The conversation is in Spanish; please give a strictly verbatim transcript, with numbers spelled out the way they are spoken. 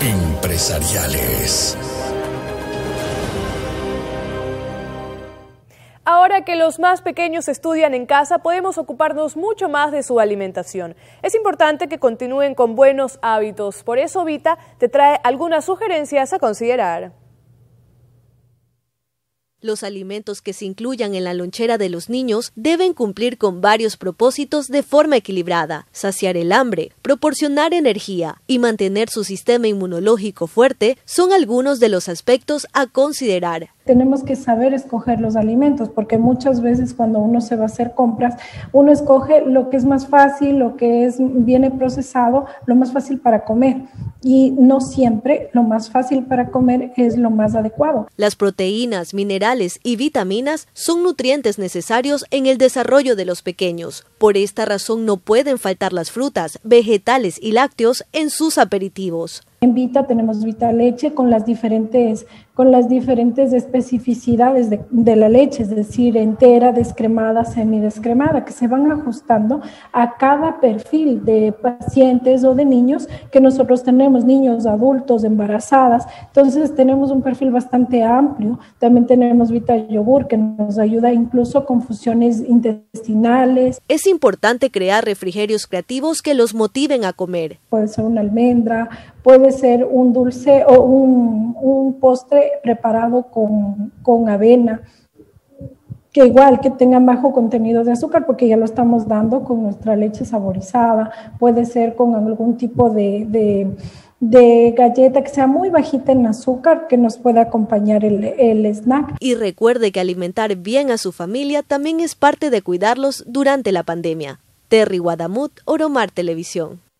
Empresariales. Ahora que los más pequeños estudian en casa, podemos ocuparnos mucho más de su alimentación. Es importante que continúen con buenos hábitos. Por eso Vita te trae algunas sugerencias a considerar. Los alimentos que se incluyan en la lonchera de los niños deben cumplir con varios propósitos de forma equilibrada: saciar el hambre, proporcionar energía y mantener su sistema inmunológico fuerte son algunos de los aspectos a considerar. Tenemos que saber escoger los alimentos, porque muchas veces cuando uno se va a hacer compras, uno escoge lo que es más fácil, lo que es viene procesado, lo más fácil para comer. Y no siempre lo más fácil para comer es lo más adecuado. Las proteínas, minerales y vitaminas son nutrientes necesarios en el desarrollo de los pequeños. Por esta razón no pueden faltar las frutas, vegetales y lácteos en sus aperitivos. En Vita tenemos Vita Leche con las diferentes, con las diferentes especificidades de, de la leche, es decir, entera, descremada, semidescremada, que se van ajustando a cada perfil de pacientes o de niños que nosotros tenemos, niños, adultos, embarazadas. Entonces tenemos un perfil bastante amplio. También tenemos Vita Yogur, que nos ayuda incluso con funciones intestinales. Es importante crear refrigerios creativos que los motiven a comer. Puede ser una almendra, puede ser un dulce o un, un postre preparado con, con avena, que igual que tenga bajo contenido de azúcar, porque ya lo estamos dando con nuestra leche saborizada. Puede ser con algún tipo de, de, de galleta que sea muy bajita en azúcar, que nos pueda acompañar el, el snack. Y recuerde que alimentar bien a su familia también es parte de cuidarlos durante la pandemia. Terry Guadamut, Oromar Televisión.